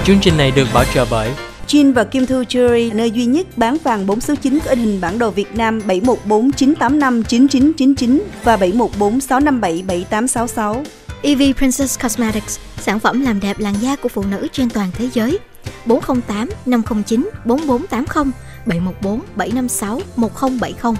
Chương trình này được bảo trợ bởi Jin và Kim Thu Jewelry, nơi duy nhất bán vàng 4 số 9 có in hình bản đồ Việt Nam 714 985 9999 và 714 657 7866. EV Princess Cosmetics, sản phẩm làm đẹp làn da của phụ nữ trên toàn thế giới. 408 509 4480 714 756 1070.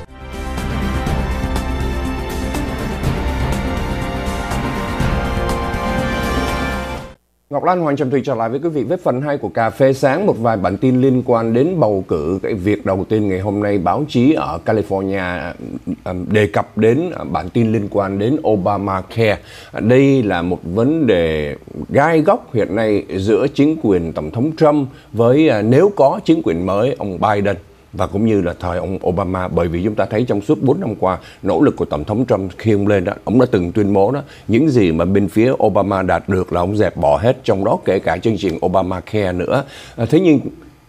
Ngọc Lan, Hoàng Trầm Thủy trở lại với quý vị với phần 2 của Cà phê sáng, một vài bản tin liên quan đến bầu cử. Cái việc đầu tiên ngày hôm nay, báo chí ở California đề cập đến bản tin liên quan đến Obamacare. Đây là một vấn đề gai góc hiện nay giữa chính quyền Tổng thống Trump với nếu có chính quyền mới ông Biden và cũng như là thời ông Obama, bởi vì chúng ta thấy trong suốt 4 năm qua nỗ lực của Tổng thống Trump khi ông lên đó, ông đã từng tuyên bố đó, những gì mà bên phía Obama đạt được là ông dẹp bỏ hết, trong đó kể cả chương trình Obamacare nữa. Thế nhưng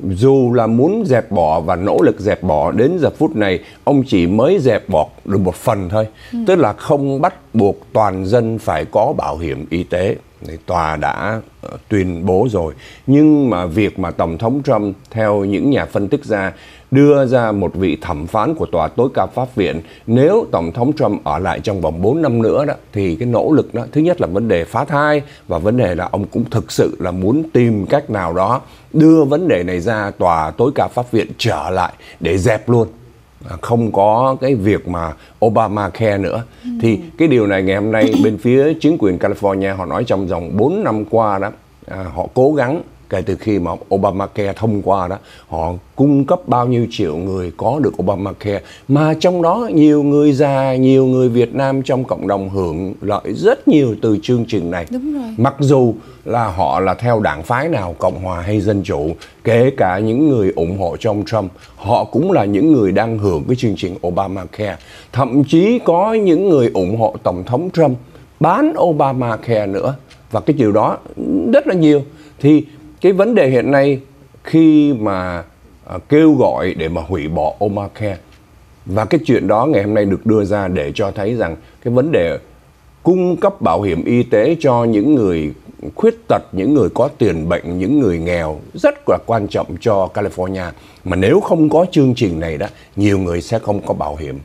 dù là muốn dẹp bỏ và nỗ lực dẹp bỏ, đến giờ phút này ông chỉ mới dẹp bỏ được một phần thôi, tức là không bắt buộc toàn dân phải có bảo hiểm y tế. Tòa đã tuyên bố rồi, nhưng mà việc mà Tổng thống Trump theo những nhà phân tích đưa ra một vị thẩm phán của tòa tối cao pháp viện, nếu Tổng thống Trump ở lại trong vòng 4 năm nữa đó, thì cái nỗ lực đó, thứ nhất là vấn đề phá thai, và vấn đề là ông cũng thực sự là muốn tìm cách nào đó đưa vấn đề này ra tòa tối cao pháp viện trở lại để dẹp luôn, không có cái việc mà Obamacare nữa. Thì cái điều này ngày hôm nay bên phía chính quyền California họ nói trong vòng 4 năm qua đó, họ cố gắng kể từ khi mà Obamacare thông qua đó, họ cung cấp bao nhiêu triệu người có được Obamacare, mà trong đó nhiều người già, nhiều người Việt Nam trong cộng đồng hưởng lợi rất nhiều từ chương trình này. Đúng rồi. Mặc dù là họ là theo đảng phái nào, Cộng hòa hay Dân chủ, kể cả những người ủng hộ cho ông Trump, họ cũng là những người đang hưởng cái chương trình Obamacare. Thậm chí có những người ủng hộ Tổng thống Trump bán Obamacare nữa, và cái điều đó rất là nhiều. Thì cái vấn đề hiện nay khi mà kêu gọi để mà hủy bỏ Obamacare, và cái chuyện đó ngày hôm nay được đưa ra để cho thấy rằng cái vấn đề cung cấp bảo hiểm y tế cho những người khuyết tật, những người có tiền bệnh, những người nghèo rất là quan trọng cho California. Mà nếu không có chương trình này đó, nhiều người sẽ không có bảo hiểm.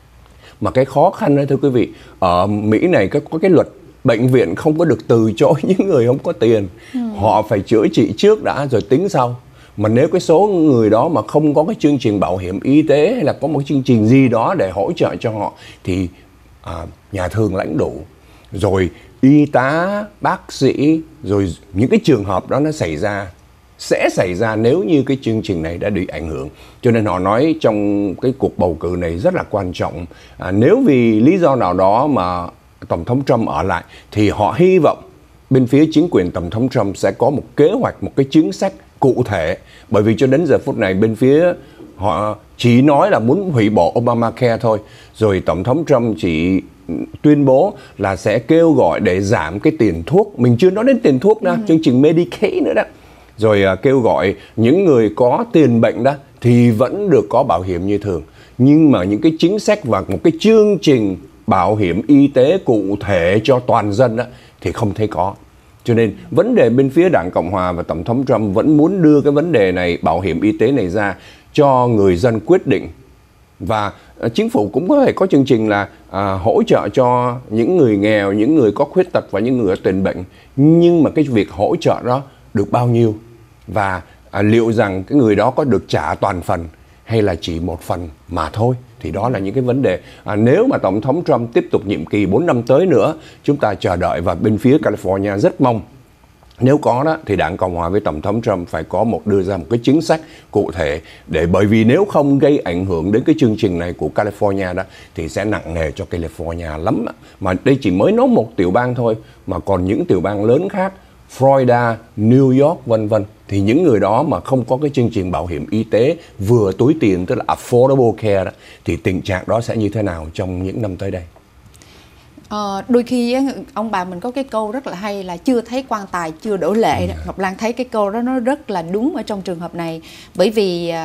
Mà cái khó khăn đó thưa quý vị, ở Mỹ này có cái luật bệnh viện không có được từ chối những người không có tiền. Họ phải chữa trị trước đã rồi tính sau. Mà nếu cái số người đó mà không có cái chương trình bảo hiểm y tế hay là có một chương trình gì đó để hỗ trợ cho họ, thì nhà thương lãnh đủ, rồi y tá, bác sĩ, rồi những cái trường hợp đó nó sẽ xảy ra nếu như cái chương trình này đã bị ảnh hưởng. Cho nên họ nói trong cái cuộc bầu cử này rất là quan trọng. Nếu vì lý do nào đó mà Tổng thống Trump ở lại, thì họ hy vọng bên phía chính quyền Tổng thống Trump sẽ có một kế hoạch, một cái chính sách cụ thể. Bởi vì cho đến giờ phút này bên phía họ chỉ nói là muốn hủy bỏ Obamacare thôi. Rồi Tổng thống Trump chỉ tuyên bố là sẽ kêu gọi để giảm cái tiền thuốc. Mình chưa nói đến tiền thuốc nữa, chương trình Medicaid nữa đó. Rồi kêu gọi những người có tiền bệnh đó thì vẫn được có bảo hiểm như thường. Nhưng mà những cái chính sách và một cái chương trình bảo hiểm y tế cụ thể cho toàn dân đó, thì không thấy có. Cho nên vấn đề bên phía Đảng Cộng Hòa và Tổng thống Trump vẫn muốn đưa cái vấn đề này, bảo hiểm y tế này ra cho người dân quyết định. Và chính phủ cũng có thể có chương trình là hỗ trợ cho những người nghèo, những người có khuyết tật và những người có tiền bệnh. Nhưng mà cái việc hỗ trợ đó được bao nhiêu, và liệu rằng cái người đó có được trả toàn phần hay là chỉ một phần mà thôi, thì đó là những cái vấn đề. Nếu mà Tổng thống Trump tiếp tục nhiệm kỳ 4 năm tới nữa, chúng ta chờ đợi, và bên phía California rất mong nếu có đó thì Đảng Cộng Hòa với Tổng thống Trump phải có đưa ra một cái chính sách cụ thể, để bởi vì nếu không gây ảnh hưởng đến cái chương trình này của California đó thì sẽ nặng nề cho California lắm. Mà đây chỉ mới nói một tiểu bang thôi, mà còn những tiểu bang lớn khác, Florida, New York vân vân, thì những người đó mà không có cái chương trình bảo hiểm y tế vừa túi tiền, tức là affordable care đó, thì tình trạng đó sẽ như thế nào trong những năm tới đây? Đôi khi ông bà mình có cái câu rất là hay là chưa thấy quan tài chưa đổ lệ. Ngọc Lan thấy cái câu đó nó rất là đúng ở trong trường hợp này. Bởi vì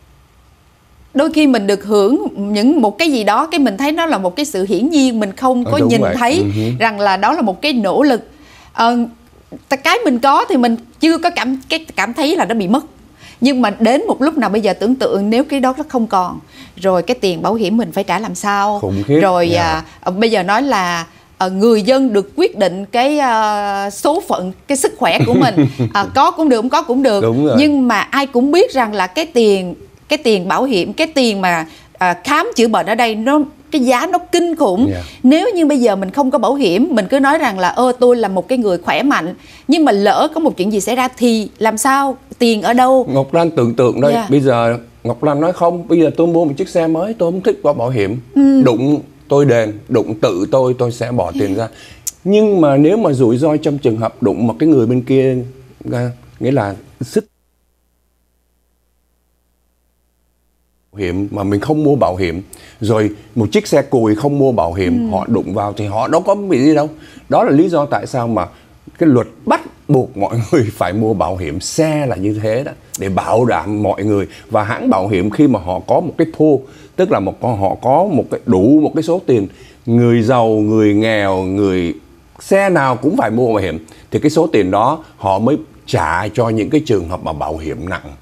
đôi khi mình được hưởng một cái gì đó, cái mình thấy nó là một cái sự hiển nhiên, mình không có nhìn thấy rằng là đó là một cái nỗ lực. cái mình có thì mình chưa có cảm thấy là nó bị mất. Nhưng mà đến một lúc nào bây giờ tưởng tượng nếu cái đó nó không còn, rồi cái tiền bảo hiểm mình phải trả làm sao. Khủng khiếp. Rồi bây giờ nói là người dân được quyết định cái số phận, cái sức khỏe của mình. Có cũng được, không có cũng được. Nhưng mà ai cũng biết rằng là cái tiền bảo hiểm, cái tiền mà khám chữa bệnh ở đây cái giá nó kinh khủng. Nếu như bây giờ mình không có bảo hiểm, mình cứ nói rằng là tôi là một cái người khỏe mạnh, nhưng mà lỡ có một chuyện gì xảy ra thì làm sao, tiền ở đâu? Ngọc Lan tưởng tượng đây, bây giờ Ngọc Lan nói không, bây giờ tôi mua một chiếc xe mới, tôi không thích có bảo hiểm, đụng tôi đền, đụng tự tôi sẽ bỏ tiền ra. Nhưng mà nếu mà rủi ro trong trường hợp đụng một cái người bên kia, nghĩa là sức hiểm mà mình không mua bảo hiểm, rồi một chiếc xe cùi không mua bảo hiểm, họ đụng vào thì họ đâu có bị gì đâu. Đó là lý do tại sao mà cái luật bắt buộc mọi người phải mua bảo hiểm xe là như thế đó, để bảo đảm mọi người. Và hãng bảo hiểm khi mà họ có một cái pool, tức là họ có đủ một cái số tiền, người giàu, người nghèo, người xe nào cũng phải mua bảo hiểm, thì cái số tiền đó họ mới trả cho những cái trường hợp mà bảo hiểm nặng.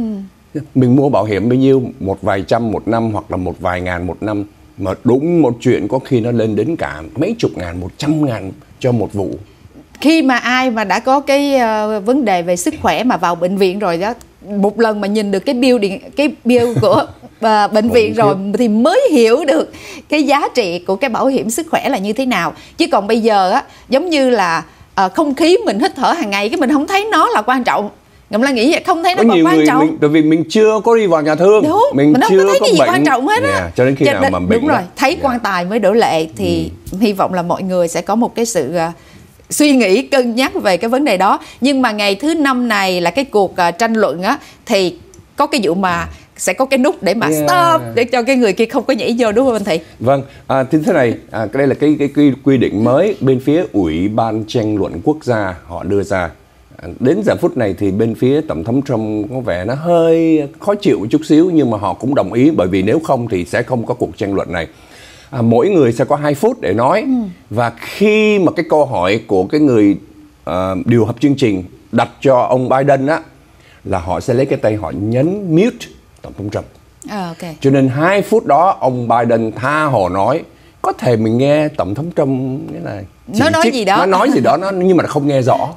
Mình mua bảo hiểm bao nhiêu, một vài trăm một năm hoặc là một vài ngàn một năm, mà đúng một chuyện có khi nó lên đến cả mấy chục ngàn, 100.000 cho một vụ. Khi mà ai mà đã có cái vấn đề về sức khỏe mà vào bệnh viện rồi đó, một lần mà nhìn được cái bill của bệnh viện rồi thì mới hiểu được cái giá trị của cái bảo hiểm sức khỏe là như thế nào. Chứ còn bây giờ á, giống như là không khí mình hít thở hàng ngày, cái mình không thấy nó là quan trọng. Ngọc Lan nghĩ vậy, không thấy nó còn quan trọng. Tại vì mình chưa có đi vào nhà thương. Đúng, mình chưa không thấy cái gì quan trọng hết á. Cho đến khi nào mà bệnh. Đúng rồi, thấy quan tài mới đổ lệ. Thì hy vọng là mọi người sẽ có một cái sự suy nghĩ, cân nhắc về cái vấn đề đó. Nhưng mà ngày thứ 5 này là cái cuộc tranh luận á, thì có cái vụ mà sẽ có cái nút để mà stop, để cho cái người kia không có nhảy vô, đúng không anh Thị? Vâng, thì thế này, đây là cái quy định mới bên phía Ủy ban tranh luận quốc gia họ đưa ra. Đến giờ phút này thì bên phía Tổng thống Trump có vẻ nó hơi khó chịu một chút xíu, nhưng mà họ cũng đồng ý, bởi vì nếu không thì sẽ không có cuộc tranh luận này. Mỗi người sẽ có 2 phút để nói. Và khi mà cái câu hỏi của cái người điều hợp chương trình đặt cho ông Biden á, là họ sẽ lấy cái tay họ nhấn mute Tổng thống Trump. Okay. Cho nên 2 phút đó ông Biden tha hồ nói. Có thể mình nghe Tổng thống Trump nghĩa là nó nói gì đó, nhưng mà không nghe rõ.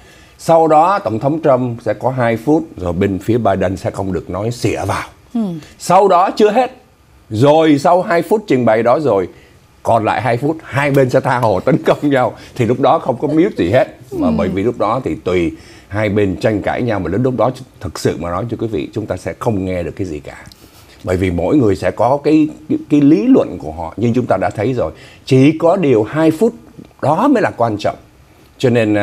Sau đó Tổng thống Trump sẽ có 2 phút, rồi bên phía Biden sẽ không được nói xỉa vào. Sau đó chưa hết, rồi sau 2 phút trình bày đó rồi, còn lại 2 phút hai bên sẽ tha hồ tấn công nhau. Thì lúc đó không có mute gì hết. Mà bởi vì lúc đó thì tùy hai bên tranh cãi nhau, mà đến lúc đó thực sự mà nói cho quý vị, chúng ta sẽ không nghe được cái gì cả. Bởi vì mỗi người sẽ có cái lý luận của họ. Nhưng chúng ta đã thấy rồi, chỉ có điều 2 phút đó mới là quan trọng. Cho nên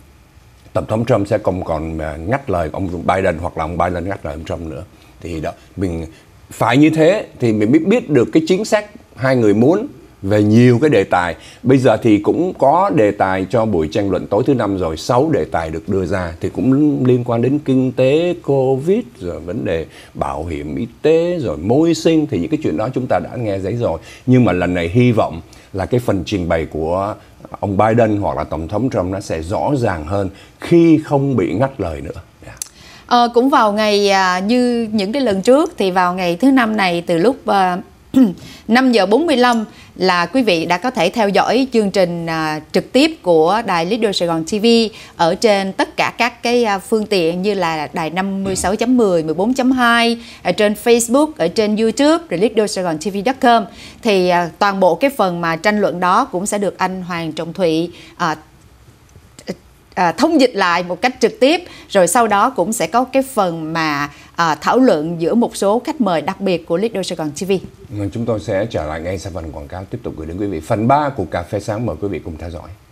Tổng thống Trump sẽ không còn ngắt lời ông Biden, hoặc là ông Biden ngắt lời ông Trump nữa. Thì đó, mình phải như thế thì mình mới biết được cái chính sách hai người muốn về nhiều cái đề tài. Bây giờ thì cũng có đề tài cho buổi tranh luận tối thứ 5 rồi, 6 đề tài được đưa ra, thì cũng liên quan đến kinh tế, Covid, rồi vấn đề bảo hiểm y tế, rồi môi sinh. Thì những cái chuyện đó chúng ta đã nghe giấy rồi. Nhưng mà lần này hy vọng là cái phần trình bày của ông Biden hoặc là Tổng thống Trump nó sẽ rõ ràng hơn khi không bị ngắt lời nữa. Cũng vào ngày như những cái lần trước, thì vào ngày thứ 5 này từ lúc 5 giờ 45 là quý vị đã có thể theo dõi chương trình trực tiếp của đài Leader Sài Gòn TV ở trên tất cả các cái phương tiện như là đài 56.10, 14.2, ở trên Facebook, ở trên YouTube, rồi leadersaigontv.com. Thì toàn bộ cái phần mà tranh luận đó cũng sẽ được anh Hoàng Trọng Thụy thông dịch lại một cách trực tiếp, rồi sau đó cũng sẽ có cái phần mà thảo luận giữa một số khách mời đặc biệt của Leader Sài Gòn TV. Chúng tôi sẽ trở lại ngay sau phần quảng cáo, tiếp tục gửi đến quý vị phần 3 của Cà phê Sáng, mời quý vị cùng theo dõi.